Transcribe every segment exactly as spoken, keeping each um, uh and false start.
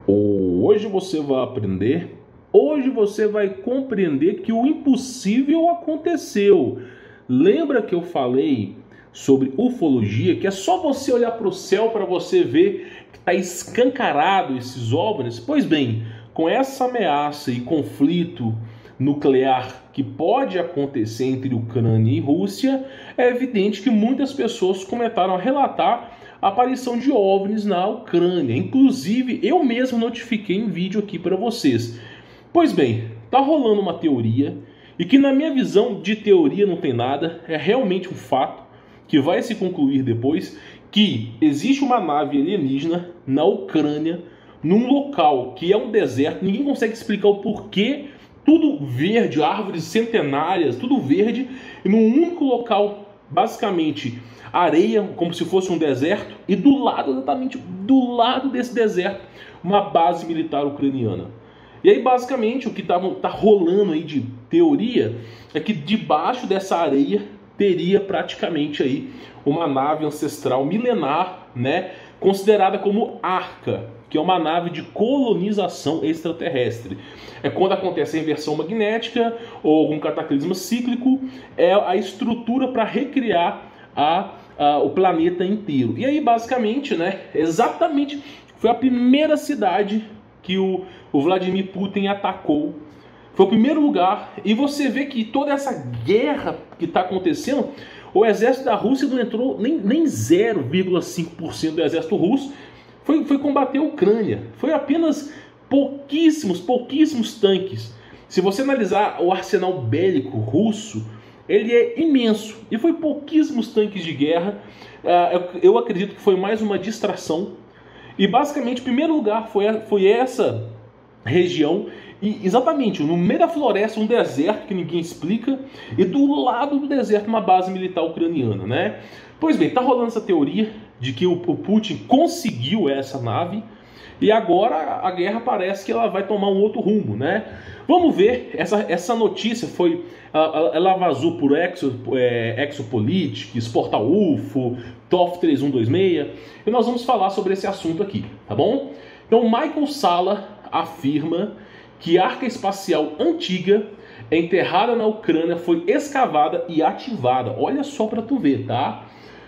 Hoje você vai aprender, hoje você vai compreender que o impossível aconteceu. Lembra que eu falei sobre ufologia, que é só você olhar para o céu para você ver que está escancarado esses OVNIs? Pois bem, com essa ameaça e conflito nuclear que pode acontecer entre Ucrânia e Rússia, é evidente que muitas pessoas começaram a relatar a aparição de OVNIs na Ucrânia. Inclusive, eu mesmo notifiquei em vídeo aqui para vocês. Pois bem, tá rolando uma teoria, e que na minha visão de teoria não tem nada, é realmente um fato, que vai se concluir depois, que existe uma nave alienígena na Ucrânia, num local que é um deserto, ninguém consegue explicar o porquê, tudo verde, árvores centenárias, tudo verde, e num único local, basicamente, areia, como se fosse um deserto, e do lado, exatamente do lado desse deserto, uma base militar ucraniana. E aí, basicamente, o que tá, tá rolando aí de teoria é que debaixo dessa areia teria praticamente aí uma nave ancestral milenar, né, considerada como Arca, que é uma nave de colonização extraterrestre. É quando acontece a inversão magnética ou algum cataclisma cíclico, é a estrutura para recriar a, a, o planeta inteiro. E aí, basicamente, né, exatamente, foi a primeira cidade que o, o Vladimir Putin atacou. Foi o primeiro lugar. E você vê que toda essa guerra que está acontecendo, o exército da Rússia não entrou nem, nem zero vírgula cinco por cento do exército russo. Foi, foi combater a Ucrânia. Foi apenas pouquíssimos, pouquíssimos tanques. Se você analisar o arsenal bélico russo, ele é imenso. E foi pouquíssimos tanques de guerra. Uh, eu acredito que foi mais uma distração. E basicamente, o primeiro lugar foi, foi essa região. E exatamente, no meio da floresta, um deserto que ninguém explica. E do lado do deserto, uma base militar ucraniana, né? Pois bem, tá rolando essa teoria de que o Putin conseguiu essa nave, e agora a guerra parece que ela vai tomar um outro rumo, né? Vamos ver, essa, essa notícia foi, ela vazou por Exo, é, Exopolitics, Portal U F O, T O F três um dois seis, e nós vamos falar sobre esse assunto aqui, tá bom? Então, Michael Salla afirma que a arca espacial antiga enterrada na Ucrânia foi escavada e ativada. Olha só para tu ver, tá?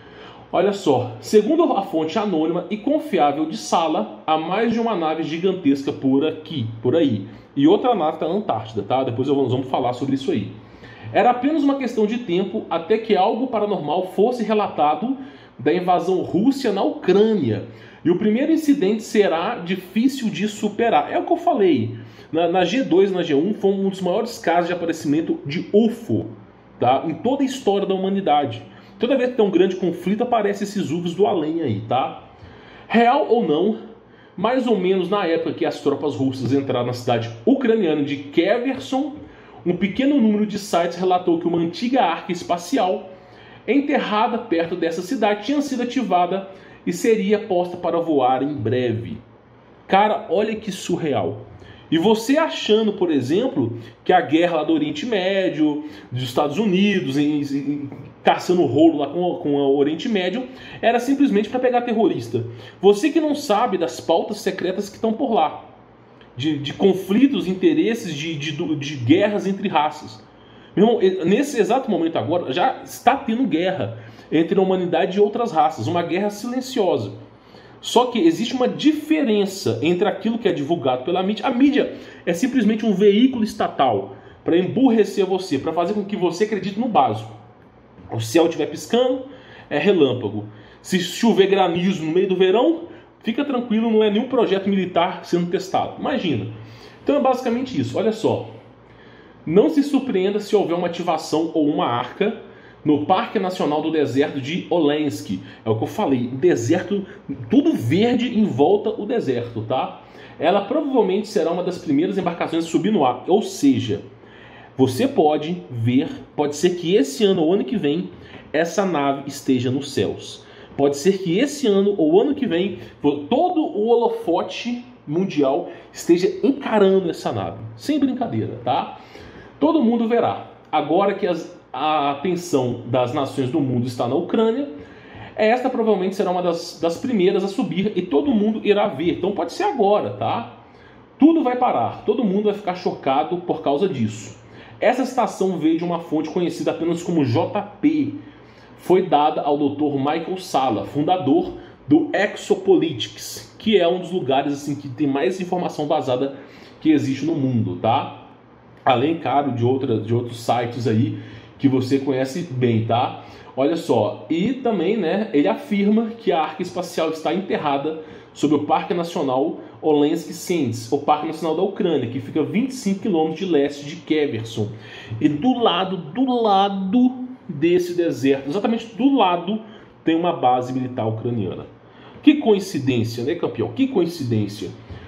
Olha só, segundo a fonte anônima e confiável de Salla, há mais de uma nave gigantesca por aqui, por aí. E outra nave está na Antártida, tá? Depois nós vamos falar sobre isso aí. Era apenas uma questão de tempo até que algo paranormal fosse relatado da invasão russa na Ucrânia. E o primeiro incidente será difícil de superar. É o que eu falei. Na, na G dois e na G um foi um dos maiores casos de aparecimento de U F O, tá? Em toda a história da humanidade. Toda vez que tem um grande conflito, aparecem esses U F Os do além aí, tá? Real ou não, mais ou menos na época que as tropas russas entraram na cidade ucraniana de Kherson, um pequeno número de sites relatou que uma antiga arca espacial enterrada perto dessa cidade tinha sido ativada e seria posta para voar em breve. Cara, olha que surreal. E você achando, por exemplo, que a guerra lá do Oriente Médio, dos Estados Unidos, em, em, caçando rolo lá com, com o Oriente Médio, era simplesmente para pegar terrorista. Você que não sabe das pautas secretas que estão por lá, de, de conflitos, interesses, de, de, de guerras entre raças. Meu irmão, nesse exato momento agora, já está tendo guerra entre a humanidade e outras raças, uma guerra silenciosa. Só que existe uma diferença entre aquilo que é divulgado pela mídia. A mídia é simplesmente um veículo estatal para emburrecer você, para fazer com que você acredite no básico. O céu estiver piscando, é relâmpago. Se chover granizo no meio do verão, fica tranquilo, não é nenhum projeto militar sendo testado. Imagina. Então é basicamente isso. Olha só. Não se surpreenda se houver uma ativação ou uma arca no Parque Nacional do Deserto de Olensk. É o que eu falei, deserto, tudo verde em volta o deserto, tá? Ela provavelmente será uma das primeiras embarcações a subir no ar. Ou seja, você pode ver, pode ser que esse ano ou ano que vem, essa nave esteja nos céus. Pode ser que esse ano ou ano que vem, todo o holofote mundial esteja encarando essa nave. Sem brincadeira, tá? Todo mundo verá. Agora que as a atenção das nações do mundo está na Ucrânia, Esta provavelmente será uma das, das primeiras a subir e todo mundo irá ver. Então pode ser agora, tá? Tudo vai parar, todo mundo vai ficar chocado por causa disso. Essa citação veio de uma fonte conhecida apenas como J P. Foi dada ao doutor Michael Salla, fundador do Exopolitics, que é um dos lugares assim, que tem mais informação vazada que existe no mundo, tá? Além, claro, de, outra, de outros sites aí que você conhece bem, tá? Olha só, e também, né, ele afirma que a Arca Espacial está enterrada sob o Parque Nacional Olenski Sens, o Parque Nacional da Ucrânia, que fica a vinte e cinco quilômetros de leste de Kherson. E do lado, do lado desse deserto, exatamente do lado, tem uma base militar ucraniana. Que coincidência, né, campeão? Que coincidência.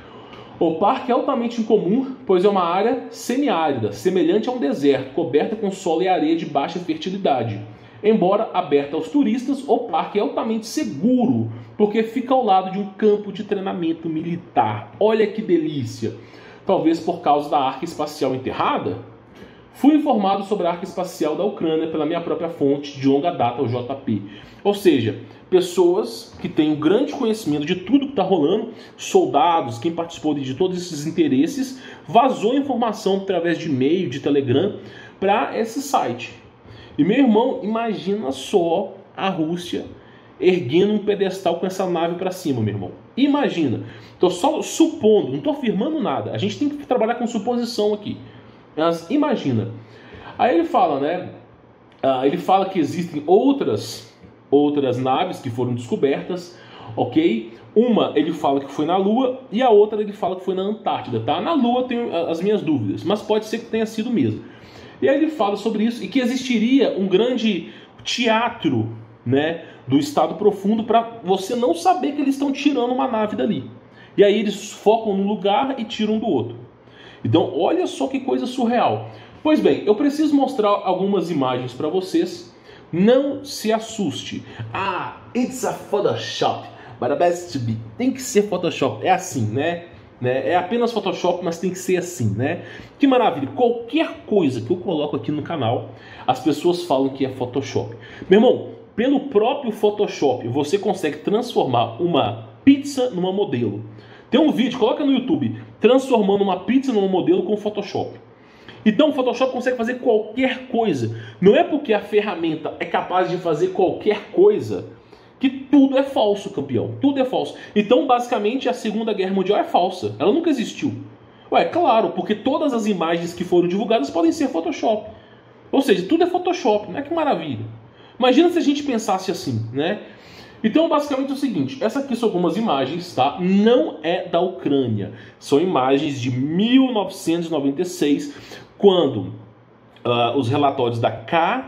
O parque é altamente incomum, pois é uma área semiárida, semelhante a um deserto, coberta com solo e areia de baixa fertilidade. Embora aberta aos turistas, o parque é altamente seguro, porque fica ao lado de um campo de treinamento militar. Olha que delícia! Talvez por causa da Arca Espacial enterrada? Fui informado sobre a Arca Espacial da Ucrânia pela minha própria fonte de longa data, o J P. Ou seja, pessoas que têm um grande conhecimento de tudo que está rolando, soldados, quem participou de todos esses interesses, vazou informação através de e-mail, de Telegram, para esse site. E meu irmão, imagina só a Rússia erguendo um pedestal com essa nave para cima, meu irmão. Imagina. Estou só supondo, não estou afirmando nada. A gente tem que trabalhar com suposição aqui. Mas imagina. Aí ele fala, né? Uh, ele fala que existem outras, outras naves que foram descobertas, ok? Uma ele fala que foi na Lua e a outra ele fala que foi na Antártida, tá? Na Lua eu tenho as minhas dúvidas, mas pode ser que tenha sido mesmo. E aí ele fala sobre isso e que existiria um grande teatro, né, do estado profundo para você não saber que eles estão tirando uma nave dali. E aí eles focam num lugar e tiram do outro. Então olha só que coisa surreal. Pois bem, eu preciso mostrar algumas imagens para vocês. Não se assuste. Ah, it's a Photoshop. But the best to be. Tem que ser Photoshop. É assim, né? Né? É apenas Photoshop, mas tem que ser assim, né? Que maravilha! Qualquer coisa que eu coloco aqui no canal, as pessoas falam que é Photoshop. Meu irmão, pelo próprio Photoshop, você consegue transformar uma pizza numa modelo. Tem um vídeo, coloca no YouTube, transformando uma pizza numa modelo com Photoshop. Então o Photoshop consegue fazer qualquer coisa. Não é porque a ferramenta é capaz de fazer qualquer coisa que tudo é falso, campeão. Tudo é falso. Então, basicamente, a Segunda Guerra Mundial é falsa. Ela nunca existiu. Ué, claro, porque todas as imagens que foram divulgadas podem ser Photoshop. Ou seja, tudo é Photoshop, né? Que maravilha. Imagina se a gente pensasse assim, né? Então, basicamente é o seguinte. Essa aqui são algumas imagens, tá? Não é da Ucrânia. São imagens de mil novecentos e noventa e seis, quando uh, os relatórios da K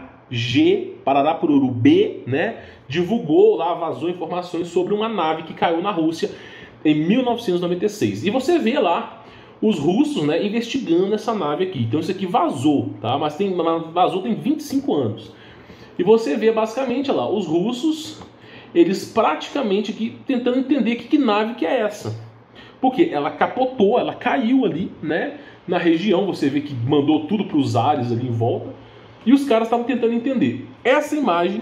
G Pararapururu B, né, divulgou lá, vazou informações sobre uma nave que caiu na Rússia em mil novecentos e noventa e seis. E você vê lá os russos, né, investigando essa nave aqui. Então isso aqui vazou, tá? Mas tem, vazou tem vinte e cinco anos. E você vê basicamente lá, os russos, eles praticamente aqui tentando entender que, que nave que é essa. Porque ela capotou, ela caiu ali, né, na região. Você vê que mandou tudo para os ares ali em volta. E os caras estavam tentando entender. Essa imagem,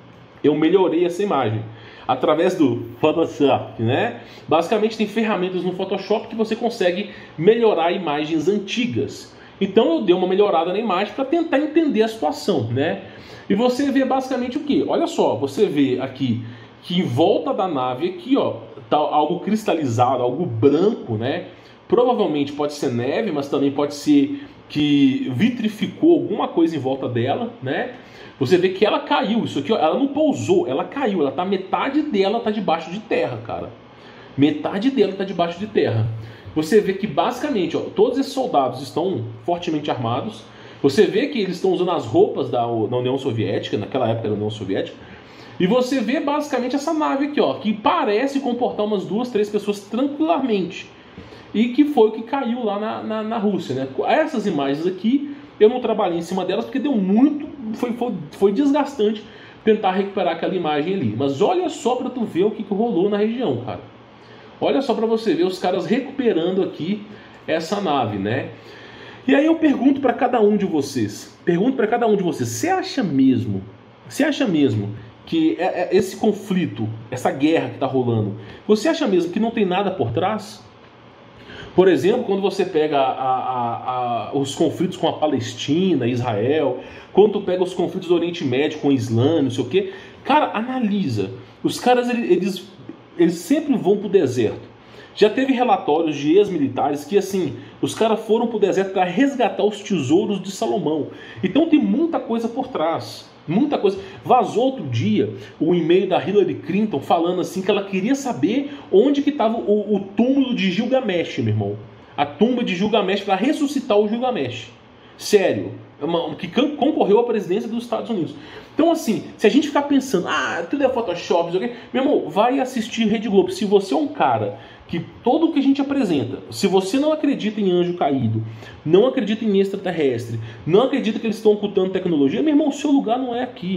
eu melhorei essa imagem através do Photoshop, né? Basicamente tem ferramentas no Photoshop que você consegue melhorar imagens antigas. Então eu dei uma melhorada na imagem para tentar entender a situação, né? E você vê basicamente o que? Olha só, você vê aqui que em volta da nave aqui, ó, tá algo cristalizado, algo branco, né? Provavelmente pode ser neve, mas também pode ser que vitrificou alguma coisa em volta dela, né? Você vê que ela caiu, isso aqui, ó, ela não pousou, ela caiu, ela tá, metade dela tá debaixo de terra, cara. Metade dela tá debaixo de terra. Você vê que basicamente, ó, todos esses soldados estão fortemente armados. Você vê que eles estão usando as roupas da, da União Soviética, naquela época da União Soviética. E você vê basicamente essa nave aqui, ó, que parece comportar umas duas, três pessoas tranquilamente. E que foi o que caiu lá na, na, na Rússia, né? Essas imagens aqui, eu não trabalhei em cima delas porque deu muito, foi, foi, foi desgastante tentar recuperar aquela imagem ali. Mas olha só para tu ver o que, que rolou na região, cara. Olha só para você ver os caras recuperando aqui essa nave, né? E aí eu pergunto para cada um de vocês, pergunto para cada um de vocês, você acha mesmo, você acha mesmo que é, é esse conflito, essa guerra que está rolando, você acha mesmo que não tem nada por trás? Por exemplo, quando você pega a, a, a, os conflitos com a Palestina, Israel, quando tu pega os conflitos do Oriente Médio com o Islã, não sei o quê, cara, analisa. Os caras, eles, eles sempre vão pro deserto. Já teve relatórios de ex-militares que, assim, os caras foram pro deserto para resgatar os tesouros de Salomão. Então tem muita coisa por trás. Muita coisa. Vazou outro dia o e-mail da Hillary Clinton falando assim que ela queria saber onde que estava o, o túmulo de Gilgamesh, meu irmão. A tumba de Gilgamesh para ressuscitar o Gilgamesh. Sério. Uma, que concorreu à presidência dos Estados Unidos. Então, assim, se a gente ficar pensando, ah, tudo é Photoshop, isso aqui, meu irmão, vai assistir Rede Globo. Se você é um cara que todo o que a gente apresenta, se você não acredita em anjo caído, não acredita em extraterrestre, não acredita que eles estão ocultando tecnologia, meu irmão, o seu lugar não é aqui.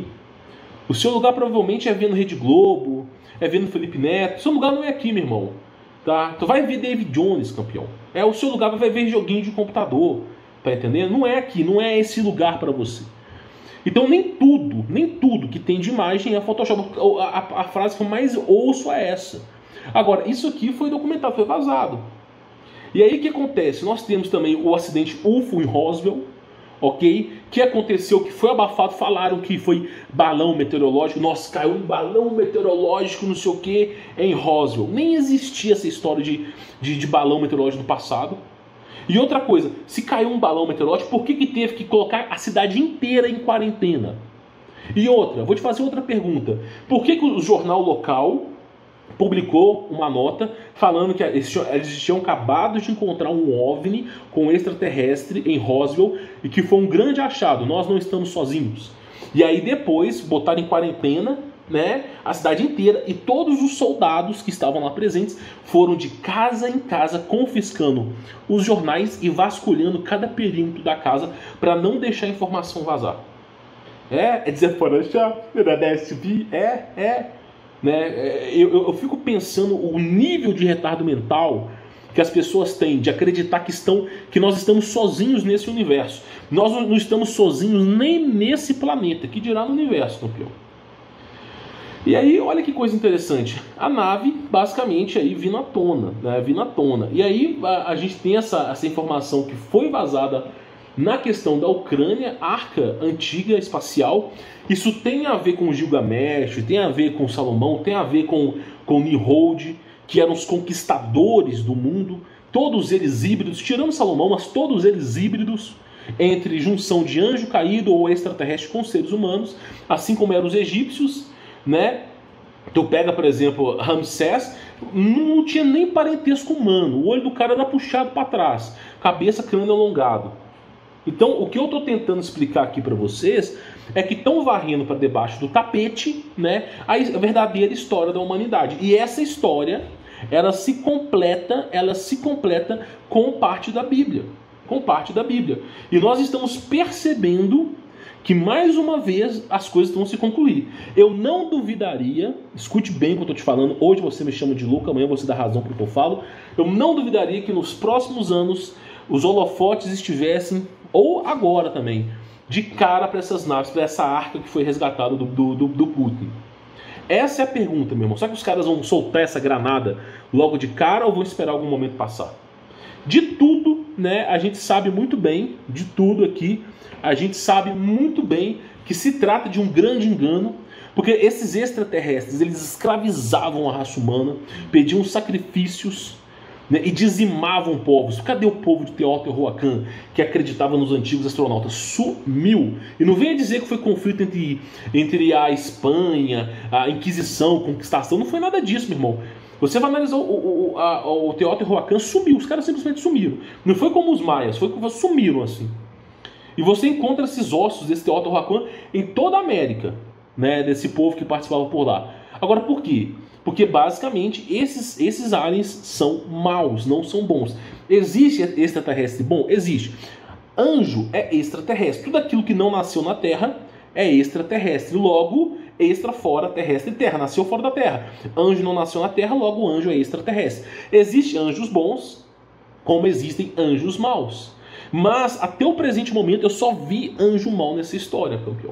O seu lugar provavelmente é vendo Rede Globo, é vendo Felipe Neto. O seu lugar não é aqui, meu irmão. Tá? Tu vai ver David Jones, campeão. É o seu lugar, vai ver joguinho de computador. Tá entendendo? Não é aqui, não é esse lugar para você. Então nem tudo, nem tudo que tem de imagem é Photoshop. A, a, a frase que eu mais ouço é essa. Agora, isso aqui foi documentado, foi vazado. E aí o que acontece? Nós temos também o acidente U F O em Roswell, ok? Que aconteceu, que foi abafado, falaram que foi balão meteorológico. Nossa, caiu um balão meteorológico, não sei o que, em Roswell. Nem existia essa história de, de, de balão meteorológico no passado. E outra coisa, se caiu um balão meteorológico, por que que teve que colocar a cidade inteira em quarentena? E outra, vou te fazer outra pergunta. Por que que o jornal local publicou uma nota falando que eles tinham acabado de encontrar um OVNI com extraterrestre em Roswell e que foi um grande achado, nós não estamos sozinhos. E aí depois botaram em quarentena, né, a cidade inteira, e todos os soldados que estavam lá presentes foram de casa em casa confiscando os jornais e vasculhando cada perímetro da casa para não deixar a informação vazar. É, é dizer, é, é, né, eu, eu, eu fico pensando o nível de retardo mental que as pessoas têm de acreditar que, estão, que nós estamos sozinhos nesse universo. Nós não estamos sozinhos nem nesse planeta, que dirá no universo, campeão. E aí, olha que coisa interessante. A nave, basicamente, aí vindo à tona, né? Vindo à tona. E aí, a, a gente tem essa, essa informação que foi vazada na questão da Ucrânia, arca antiga espacial. Isso tem a ver com Gilgamesh, tem a ver com Salomão, tem a ver com, com Nimrod, que eram os conquistadores do mundo. Todos eles híbridos, tirando Salomão, mas todos eles híbridos, entre junção de anjo caído ou extraterrestre com seres humanos, assim como eram os egípcios, né? Tu pega, por exemplo, Ramsés, não tinha nem parentesco humano, o olho do cara era puxado para trás, cabeça, crânio alongado. Então, o que eu estou tentando explicar aqui para vocês é que estão varrendo para debaixo do tapete, né, a verdadeira história da humanidade. E essa história, ela se completa, ela se completa com parte da Bíblia, com parte da Bíblia. E nós estamos percebendo que mais uma vez as coisas vão se concluir. Eu não duvidaria, escute bem o que eu estou te falando, hoje você me chama de louco, amanhã você dá razão para o que eu falo, eu não duvidaria que nos próximos anos os holofotes estivessem, ou agora também, de cara para essas naves, para essa arca que foi resgatada do, do, do, do Putin. Essa é a pergunta, meu irmão. Será que os caras vão soltar essa granada logo de cara ou vão esperar algum momento passar? De tudo, né, a gente sabe muito bem, de tudo aqui, a gente sabe muito bem que se trata de um grande engano, porque esses extraterrestres, eles escravizavam a raça humana, pediam sacrifícios, né, e dizimavam povos. Cadê o povo de Teotihuacan que acreditava nos antigos astronautas? Sumiu. E não venha dizer que foi conflito entre, entre a Espanha, a Inquisição, a Conquistação. Não foi nada disso, meu irmão. Você vai analisar o, o, a, o Teotihuacan, sumiu. Os caras simplesmente sumiram. Não foi como os maias, foi como sumiram assim. E você encontra esses ossos desse Teotihuacan em toda a América, né, desse povo que participava por lá. Agora, por quê? Porque basicamente esses, esses aliens são maus, não são bons. Existe extraterrestre bom? Existe. Anjo é extraterrestre. Tudo aquilo que não nasceu na Terra é extraterrestre. Logo, extra fora, terrestre e terra. Nasceu fora da Terra. Anjo não nasceu na Terra, logo anjo é extraterrestre. Existem anjos bons, como existem anjos maus. Mas até o presente momento eu só vi anjo mau nessa história, campeão.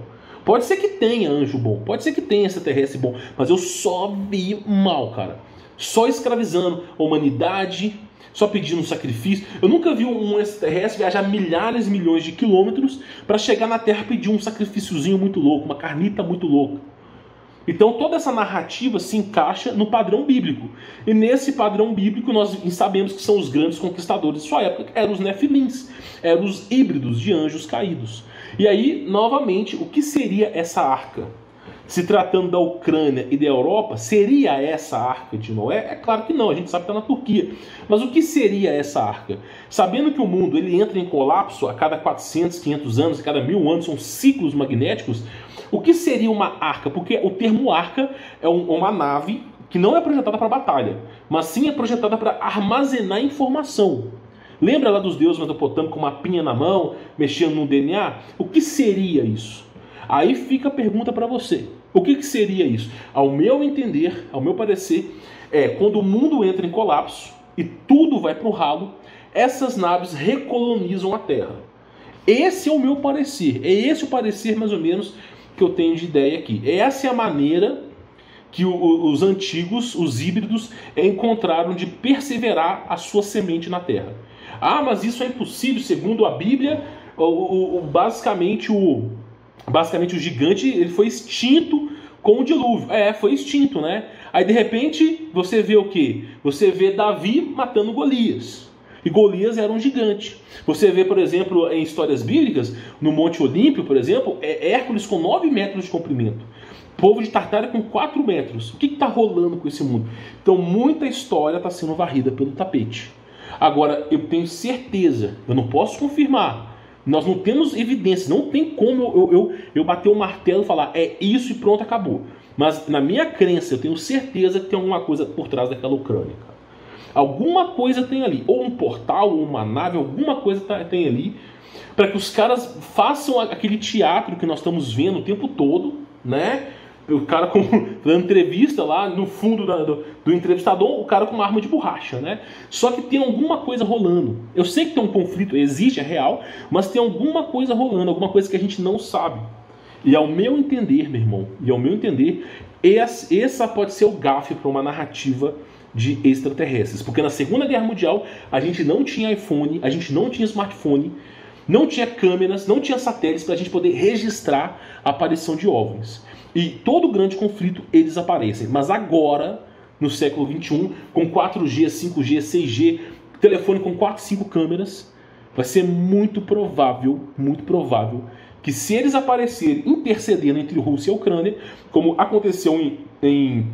Pode ser que tenha anjo bom, pode ser que tenha extraterrestre bom, mas eu só vi mal, cara. Só escravizando a humanidade, só pedindo sacrifício. Eu nunca vi um extraterrestre viajar milhares e milhões de quilômetros para chegar na Terra e pedir um sacrifíciozinho muito louco, uma carnita muito louca. Então toda essa narrativa se encaixa no padrão bíblico. E nesse padrão bíblico nós sabemos que são os grandes conquistadores de sua época, eram os nefilins, eram os híbridos de anjos caídos. E aí, novamente, o que seria essa arca? Se tratando da Ucrânia e da Europa, seria essa arca de Noé? É claro que não, a gente sabe que está na Turquia. Mas o que seria essa arca? Sabendo que o mundo ele entra em colapso a cada quatrocentos, quinhentos anos, a cada mil anos, são ciclos magnéticos, o que seria uma arca? Porque o termo arca é um, uma nave que não é projetada para batalha, mas sim é projetada para armazenar informação. Lembra lá dos deuses mesopotâmicos com uma pinha na mão, mexendo no D N A? O que seria isso? Aí fica a pergunta para você. O que, que seria isso? Ao meu entender, ao meu parecer, é quando o mundo entra em colapso e tudo vai para o ralo, essas naves recolonizam a Terra. Esse é o meu parecer. É esse o parecer, mais ou menos, que eu tenho de ideia aqui. Essa é a maneira que o, os antigos, os híbridos, encontraram de perseverar a sua semente na Terra. Ah, mas isso é impossível, segundo a Bíblia, o, o, o, basicamente, o, basicamente o gigante ele foi extinto com o dilúvio. É, foi extinto, né? Aí de repente você vê o quê? Você vê Davi matando Golias. E Golias era um gigante. Você vê, por exemplo, em histórias bíblicas, no Monte Olímpio, por exemplo, é Hércules com nove metros de comprimento. Povo de Tartária com quatro metros. O que está rolando com esse mundo? Então muita história está sendo varrida pelo tapete. Agora, eu tenho certeza, eu não posso confirmar, nós não temos evidências, não tem como eu, eu, eu bater o martelo e falar, é isso e pronto, acabou. Mas na minha crença, eu tenho certeza que tem alguma coisa por trás daquela Ucrânia, cara. Alguma coisa tem ali, ou um portal, ou uma nave, alguma coisa tem ali, para que os caras façam aquele teatro que nós estamos vendo o tempo todo, né? O cara com, dando entrevista lá no fundo da, do, do entrevistador, o cara com uma arma de borracha, né? Só que tem alguma coisa rolando. Eu sei que tem um conflito, existe, é real, mas tem alguma coisa rolando, alguma coisa que a gente não sabe. E ao meu entender, meu irmão, e ao meu entender, essa, essa pode ser o gafe para uma narrativa de extraterrestres. Porque na Segunda Guerra Mundial a gente não tinha iPhone, a gente não tinha smartphone, não tinha câmeras, não tinha satélites para a gente poder registrar a aparição de OVNIs. E todo grande conflito eles aparecem. Mas agora, no século vinte e um, com quatro G, cinco G, seis G, telefone com quatro, cinco câmeras, vai ser muito provável, muito provável, que se eles aparecerem intercedendo entre Rússia e Ucrânia, como aconteceu em, em,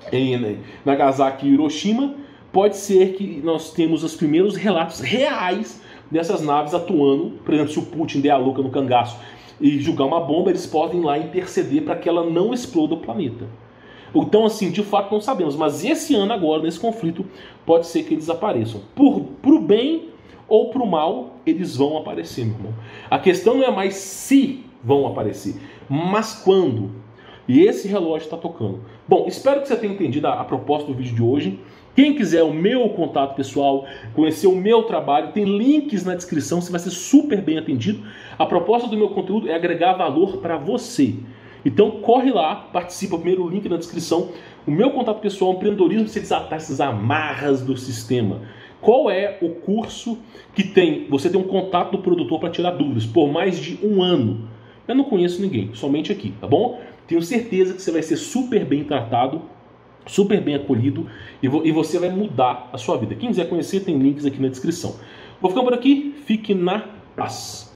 em Nagasaki e Hiroshima, pode ser que nós temos os primeiros relatos reais dessas naves atuando. Por exemplo, se o Putin der a louca no cangaço e jogar uma bomba, eles podem lá interceder para que ela não exploda o planeta. Então, assim, de fato não sabemos, mas esse ano agora, nesse conflito, pode ser que eles apareçam. Por, pro bem ou pro mal, eles vão aparecer, meu irmão. A questão não é mais se vão aparecer, mas quando. E esse relógio está tocando. Bom, espero que você tenha entendido a, a proposta do vídeo de hoje. Quem quiser o meu contato pessoal, conhecer o meu trabalho, tem links na descrição, você vai ser super bem atendido. A proposta do meu conteúdo é agregar valor para você. Então corre lá, participa, primeiro link na descrição. O meu contato pessoal, empreendedorismo, para você desatar essas amarras do sistema. Qual é o curso que tem, você tem um contato do produtor para tirar dúvidas por mais de um ano? Eu não conheço ninguém, somente aqui, tá bom? Tenho certeza que você vai ser super bem tratado, super bem acolhido e, vo e você vai mudar a sua vida. Quem quiser conhecer, tem links aqui na descrição. Vou ficando por aqui, fique na paz.